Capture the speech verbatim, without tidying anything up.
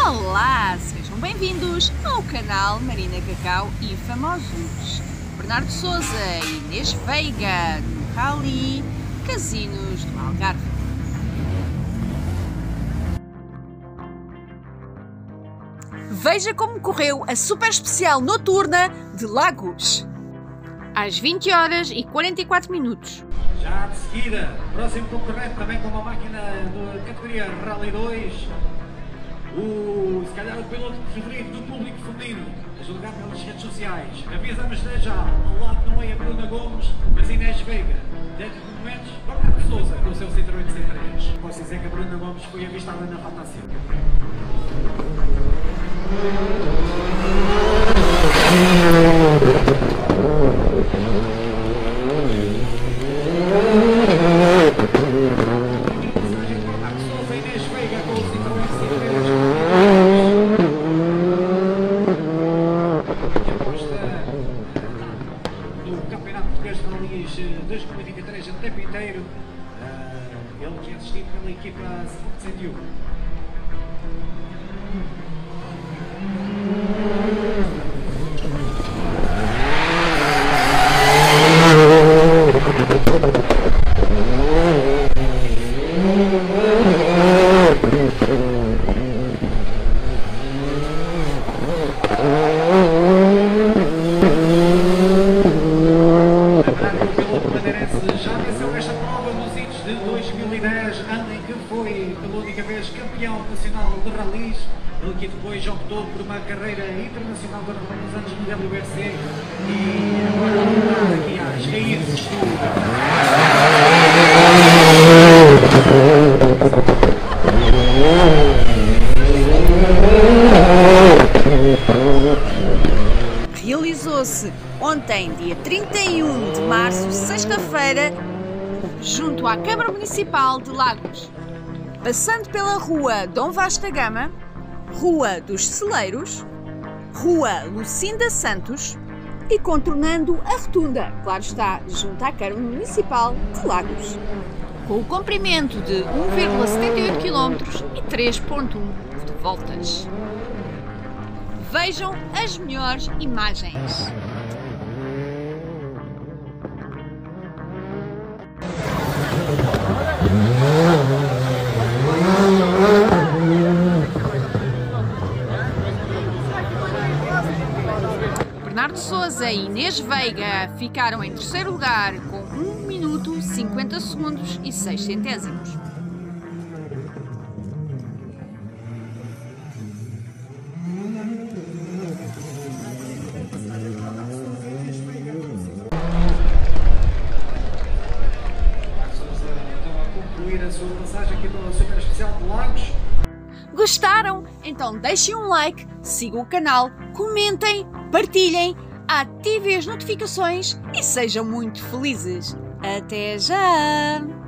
Olá, sejam bemvindos ao canal Marina Cacau e Famosos. Bernardo Souza e Inês Veiga no Rally Casinos do Algarve. Veja como correu a super especial noturna de Lagos. Às vinte horas e quarenta e quatro minutos. Já de seguida, próximo concorrente também com uma máquina da categoria Rally dois. O, se calhar o piloto preferido do público feminino, a julgar pelas redes sociais. Avisamos desde já, ao lado não é a Bruna Gomes, mas Inês Veiga. Dentro de momentos, Bernardo Souza com o seu Citroën C três. Posso dizer que a Bruna Gomes foi avistada na rotação. dois mil e vinte e três o tempo inteiro, uh, ele que é assistido pela equipa cento e um. Já venceu esta prova nos idos de dois mil e dez, ano em que foi pela única vez campeão nacional de ralis. Ele que depois optou por uma carreira internacional nos anos do W R C e agora está aqui às raízes Realizou-se ontem, dia trinta e um de março, sexta-feira, junto à Câmara Municipal de Lagos, passando pela Rua Dom Vasta Gama, Rua dos Celeiros, Rua Lucinda Santos e contornando a rotunda, claro está, junto à Câmara Municipal de Lagos, com o comprimento de um vírgula setenta e oito quilómetros e três vírgula um de voltas. Vejam as melhores imagens. Bernardo Souza e Inês Veiga ficaram em terceiro lugar com um minuto, cinquenta segundos e seis centésimos. a sua passagem aqui pela super especial de Lagos. Gostaram? Então deixem um like, sigam o canal, comentem, partilhem, ativem as notificações e sejam muito felizes. Até já!